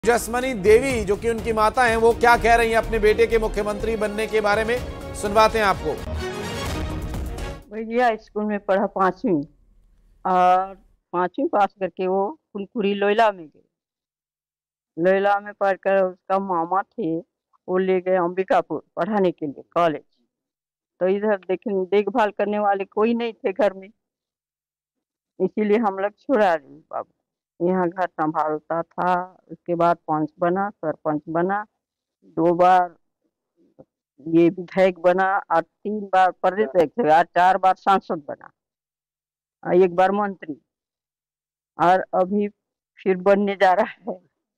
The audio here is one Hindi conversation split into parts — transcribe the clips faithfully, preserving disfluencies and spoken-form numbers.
जसमनी देवी जो कि उनकी माता हैं, वो क्या कह रही हैं अपने बेटे के मुख्यमंत्री बनने के बारे में, सुनवाते हैं आपको। भैया स्कूल में पढ़ा पांचवी और पांचवी पास करके वो फुलपुरी लोयला में गए। लोयला में पढ़कर उसका मामा थे, वो ले गए अंबिकापुर पढ़ाने के लिए कॉलेज। तो इधर देख देखभाल करने वाले कोई नहीं थे घर में, इसीलिए हम लोग छुड़ा रहे बाबू। यहाँ घर संभालता था, उसके बाद पंच बना, सरपंच बना, दो बार ये विधायक बना और तीन बार प्रदेश अध्यक्ष और चार बार सांसद बना और एक बार मंत्री, और अभी फिर बनने जा रहा है।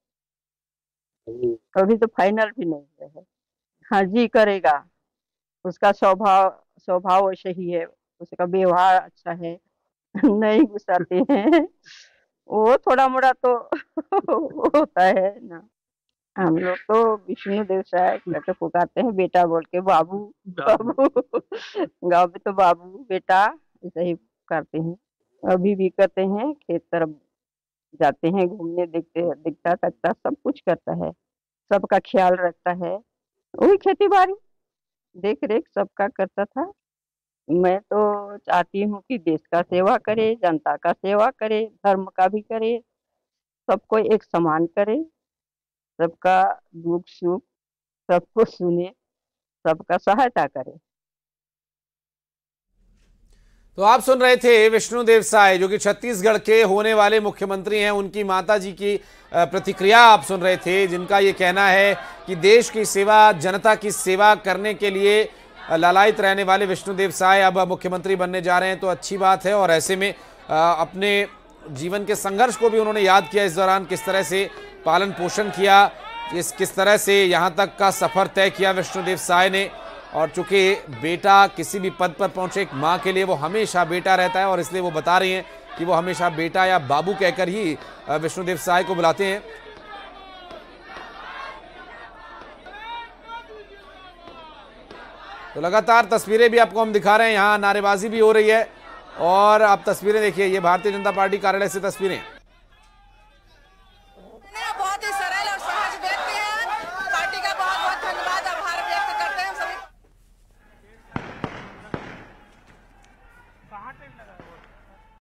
अभी तो फाइनल भी नहीं हुआ है। हाँ जी करेगा, उसका स्वभाव स्वभाव वैसे ही है, उसका व्यवहार अच्छा है, नहीं गुस्साते हैं। वो थोड़ा मोड़ा तो होता है ना। हम लोग तो विष्णु देव साय करके पुकारते हैं, बेटा बोल के, बाबू बाबू। गाँव में तो बाबू बेटा ऐसा ही पुकारते हैं। अभी भी करते हैं, खेत तरफ जाते हैं घूमने, देखते दिखता तकता सब कुछ करता है, सबका ख्याल रखता है। वही खेती बाड़ी देख रेख सबका करता था। मैं तो चाहती हूँ कि देश का सेवा करे, जनता का सेवा करे, धर्म का भी करे, सबको एक समान करे, सबका दुख सुख सबको सुने, सबका सहायता करे। तो आप सुन रहे थे विष्णुदेव साय जो कि छत्तीसगढ़ के होने वाले मुख्यमंत्री हैं, उनकी माताजी की प्रतिक्रिया आप सुन रहे थे, जिनका ये कहना है कि देश की सेवा, जनता की सेवा करने के लिए लालायित रहने वाले विष्णुदेव साय अब मुख्यमंत्री बनने जा रहे हैं। तो अच्छी बात है, और ऐसे में अपने जीवन के संघर्ष को भी उन्होंने याद किया इस दौरान, किस तरह से पालन पोषण किया, इस किस तरह से यहाँ तक का सफर तय किया विष्णुदेव साय ने। और चूंकि बेटा किसी भी पद पर पहुंचे, एक माँ के लिए वो हमेशा बेटा रहता है, और इसलिए वो बता रही हैं कि वो हमेशा बेटा या बाबू कहकर ही विष्णुदेव साय को बुलाते हैं। तो लगातार तस्वीरें भी आपको हम दिखा रहे हैं, यहाँ नारेबाजी भी हो रही है, और आप तस्वीरें देखिए, ये भारतीय जनता पार्टी कार्यालय से तस्वीरें।